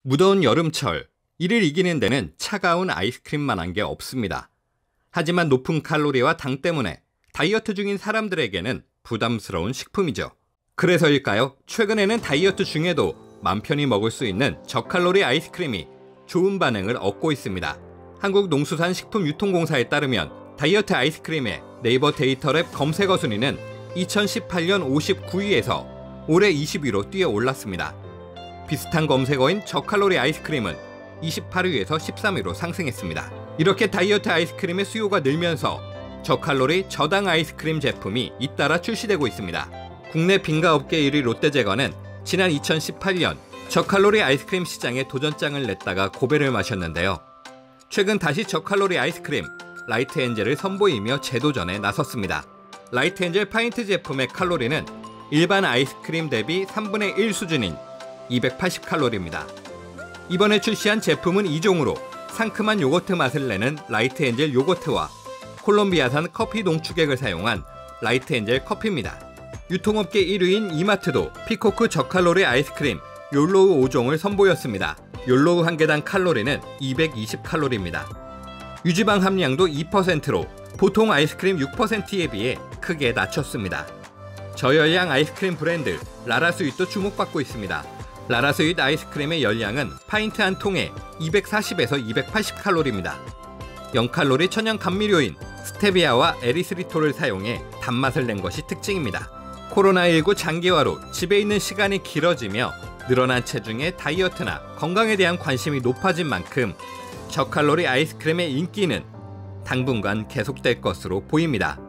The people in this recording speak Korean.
무더운 여름철, 이를 이기는 데는 차가운 아이스크림만한 게 없습니다. 하지만 높은 칼로리와 당 때문에 다이어트 중인 사람들에게는 부담스러운 식품이죠. 그래서일까요? 최근에는 다이어트 중에도 맘 편히 먹을 수 있는 저칼로리 아이스크림이 좋은 반응을 얻고 있습니다. 한국농수산식품유통공사에 따르면 다이어트 아이스크림의 네이버 데이터랩 검색어 순위는 2018년 59위에서 올해 20위로 뛰어 올랐습니다. 비슷한 검색어인 저칼로리 아이스크림은 28위에서 13위로 상승했습니다. 이렇게 다이어트 아이스크림의 수요가 늘면서 저칼로리 저당 아이스크림 제품이 잇따라 출시되고 있습니다. 국내 빙가업계 1위 롯데제과는 지난 2018년 저칼로리 아이스크림 시장에 도전장을 냈다가 고배를 마셨는데요. 최근 다시 저칼로리 아이스크림 라이트 엔젤을 선보이며 재도전에 나섰습니다. 라이트 엔젤 파인트 제품의 칼로리는 일반 아이스크림 대비 3분의 1 수준인 280칼로리입니다. 이번에 출시한 제품은 2종으로 상큼한 요거트 맛을 내는 라이트 엔젤 요거트와 콜롬비아산 커피 농축액을 사용한 라이트 엔젤 커피입니다. 유통업계 1위인 이마트도 피코크 저칼로리 아이스크림 욜로우 5종을 선보였습니다. 욜로우 한 개당 칼로리는 220칼로리입니다. 유지방 함량도 2%로 보통 아이스크림 6%에 비해 크게 낮췄습니다. 저열량 아이스크림 브랜드 라라스윗도 주목받고 있습니다. 라라스윗 아이스크림의 열량은 파인트 한 통에 240에서 280칼로리입니다. 0칼로리 천연 감미료인 스테비아와 에리스리톨을 사용해 단맛을 낸 것이 특징입니다. 코로나19 장기화로 집에 있는 시간이 길어지며 늘어난 체중의 다이어트나 건강에 대한 관심이 높아진 만큼 저칼로리 아이스크림의 인기는 당분간 계속될 것으로 보입니다.